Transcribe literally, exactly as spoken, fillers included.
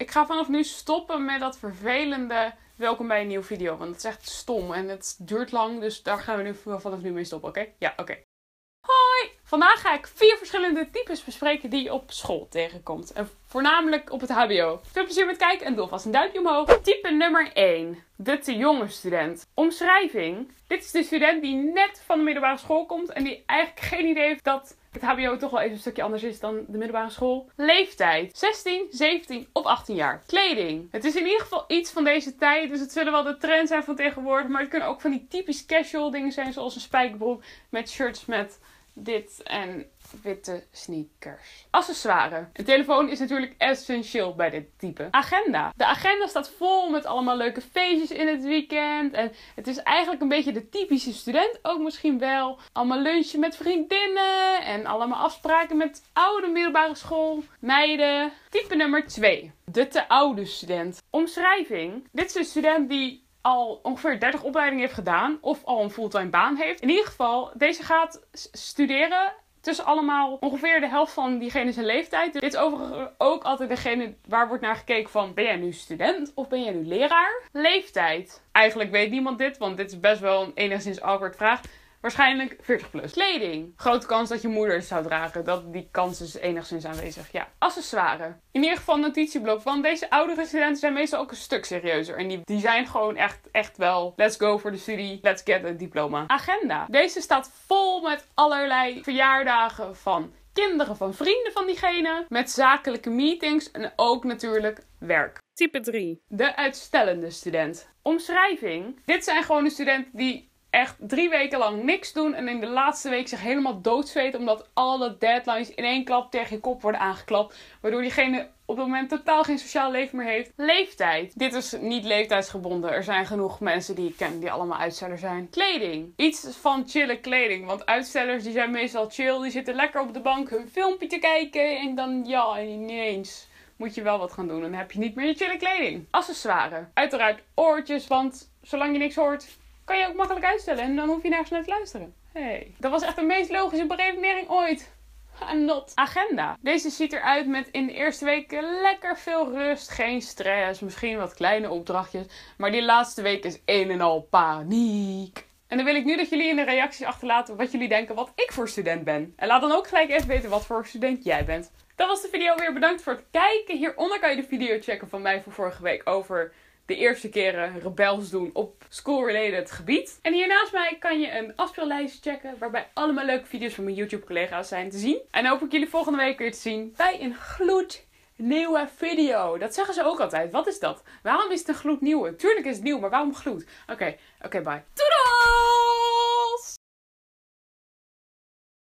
Ik ga vanaf nu stoppen met dat vervelende welkom bij een nieuwe video. Want het is echt stom en het duurt lang. Dus daar gaan we nu vanaf nu mee stoppen, oké? Okay? Ja, oké. Okay. Hoi! Vandaag ga ik vier verschillende types bespreken die je op school tegenkomt. En voornamelijk op het hbo. Veel plezier met kijken en doe vast een duimpje omhoog. Type nummer één. De te jonge student. Omschrijving. Dit is de student die net van de middelbare school komt en die eigenlijk geen idee heeft dat het hbo toch wel even een stukje anders is dan de middelbare school. Leeftijd. zestien, zeventien of achttien jaar. Kleding. Het is in ieder geval iets van deze tijd. Dus het zullen wel de trends zijn van tegenwoordig. Maar het kunnen ook van die typisch casual dingen zijn. Zoals een spijkerbroek met shirts met dit en witte sneakers. Accessoires. Een telefoon is natuurlijk essentieel bij dit type. Agenda. De agenda staat vol met allemaal leuke feestjes in het weekend. En het is eigenlijk een beetje de typische student. Ook misschien wel. Allemaal lunchen met vriendinnen. En allemaal afspraken met oude middelbare school. Meiden. Type nummer twee. De te oude student. Omschrijving. Dit is een student die al ongeveer dertig opleidingen heeft gedaan. Of al een fulltime baan heeft. In ieder geval, deze gaat studeren. Tussen allemaal ongeveer de helft van diegene zijn leeftijd. Dit is overigens ook altijd degene waar wordt naar gekeken van, ben jij nu student of ben jij nu leraar? Leeftijd. Eigenlijk weet niemand dit, want dit is best wel een enigszins awkward vraag. Waarschijnlijk veertig plus. Kleding. Grote kans dat je moeder het zou dragen. Dat, die kans is enigszins aanwezig. Ja. Accessoires. In ieder geval een notitieblok. Want deze oudere studenten zijn meestal ook een stuk serieuzer. En die, die zijn gewoon echt, echt wel let's go voor de studie. Let's get a diploma. Agenda. Deze staat vol met allerlei verjaardagen van kinderen van vrienden van diegene. Met zakelijke meetings. En ook natuurlijk werk. Type drie. De uitstellende student. Omschrijving. Dit zijn gewoon de studenten die echt drie weken lang niks doen en in de laatste week zich helemaal doodzweten omdat alle deadlines in één klap tegen je kop worden aangeklapt. Waardoor diegene op het moment totaal geen sociaal leven meer heeft. Leeftijd. Dit is niet leeftijdsgebonden. Er zijn genoeg mensen die ik ken die allemaal uitstellers zijn. Kleding. Iets van chille kleding. Want uitstellers die zijn meestal chill. Die zitten lekker op de bank hun filmpje te kijken. En dan ja, ineens moet je wel wat gaan doen. En dan heb je niet meer je chille kleding. Accessoires. Uiteraard oortjes. Want zolang je niks hoort, kan je ook makkelijk uitstellen en dan hoef je nergens naar te luisteren. Hey. Dat was echt de meest logische beredenering ooit. Not. Agenda. Deze ziet eruit met in de eerste weken lekker veel rust, geen stress, misschien wat kleine opdrachtjes. Maar die laatste week is een en al paniek. En dan wil ik nu dat jullie in de reacties achterlaten wat jullie denken wat ik voor student ben. En laat dan ook gelijk even weten wat voor student jij bent. Dat was de video weer. Bedankt voor het kijken. Hieronder kan je de video checken van mij van vorige week over de eerste keren rebels doen op school-related gebied. En hiernaast mij kan je een afspeellijst checken waarbij allemaal leuke video's van mijn YouTube collega's zijn te zien. En hoop ik jullie volgende week weer te zien bij een gloednieuwe video. Dat zeggen ze ook altijd. Wat is dat? Waarom is het een gloednieuwe? Tuurlijk is het nieuw, maar waarom gloed? Oké, okay, oké, okay, bye. Doei!